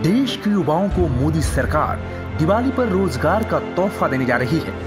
देश के युवाओं को मोदी सरकार दिवाली पर रोजगार का तोहफा देने जा रही है।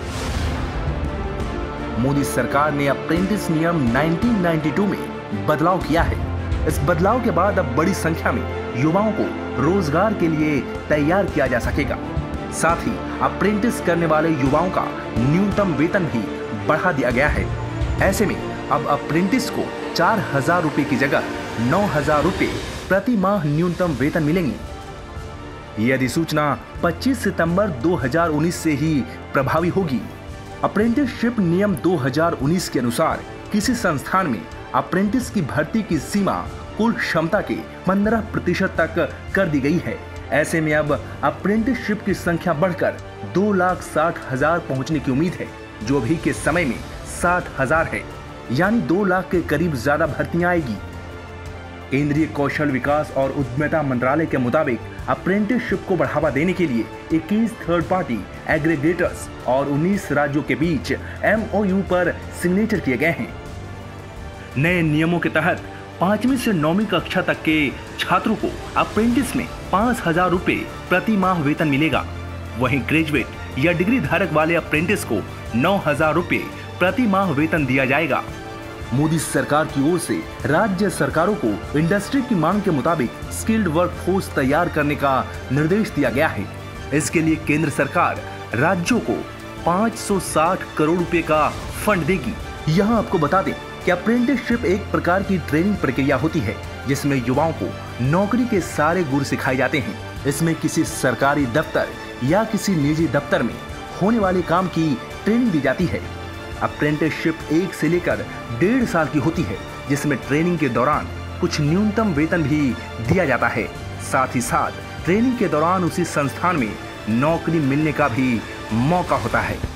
मोदी सरकार ने अप्रेंटिस नियम 1992 में बदलाव किया है। इस बदलाव के बाद अब बड़ी संख्या में युवाओं को रोजगार के लिए तैयार किया जा सकेगा। साथ ही अप्रेंटिस करने वाले युवाओं का न्यूनतम वेतन भी बढ़ा दिया गया है। ऐसे में अब अप्रेंटिस को 4,000 रुपए की जगह 9,000 रुपए प्रति माह न्यूनतम वेतन मिलेंगे। यह अधिसूचना 25 सितंबर 2019 से ही प्रभावी होगी। अप्रेंटिसशिप नियम 2019 के अनुसार किसी संस्थान में अप्रेंटिस की भर्ती की सीमा कुल क्षमता के 15% तक कर दी गई है। ऐसे में अब अप्रेंटिसशिप की संख्या बढ़कर 2,60,000 पहुंचने की उम्मीद है, जो अभी के समय में 60,000 है, यानी 2 लाख के करीब ज्यादा भर्तियां आएगी। केंद्रीय कौशल विकास और उद्यमिता मंत्रालय के मुताबिक अप्रेंटिसशिप को बढ़ावा देने के लिए 21 थर्ड पार्टी एग्रीगेटर्स और 19 राज्यों के बीच MOU पर सिग्नेचर किए गए हैं। नए नियमों के तहत 5वीं से 9वीं कक्षा तक के छात्रों को अप्रेंटिस में 5,000 रुपए प्रति माह वेतन मिलेगा। वहीं ग्रेजुएट या डिग्री धारक वाले अप्रेंटिस को 9,000 रुपए प्रति माह वेतन दिया जाएगा। मोदी सरकार की ओर से राज्य सरकारों को इंडस्ट्री की मांग के मुताबिक स्किल्ड वर्कफोर्स तैयार करने का निर्देश दिया गया है। इसके लिए केंद्र सरकार राज्यों को 560 करोड़ रुपए का फंड देगी। यहाँ आपको बता दें कि अप्रेंटिसशिप एक प्रकार की ट्रेनिंग प्रक्रिया होती है, जिसमें युवाओं को नौकरी के सारे गुर सिखाए जाते हैं। इसमें किसी सरकारी दफ्तर या किसी निजी दफ्तर में होने वाले काम की ट्रेनिंग दी जाती है। अप्रेंटिसशिप 1 से लेकर 1.5 साल की होती है, जिसमें ट्रेनिंग के दौरान कुछ न्यूनतम वेतन भी दिया जाता है। साथ ही साथ ट्रेनिंग के दौरान उसी संस्थान में नौकरी मिलने का भी मौका होता है।